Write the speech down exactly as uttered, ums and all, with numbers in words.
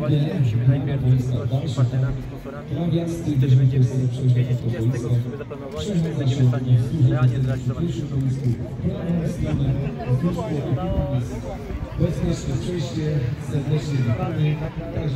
ewentualnie musimy najpierw przedstawić z partnerami, sponsorami i wtedy będziemy wiedzieć, ile z tego, co sobie zaplanowali, wtedy będziemy w stanie realnie zrealizować produkt. Bezpieczne przejście, serdecznie witamy.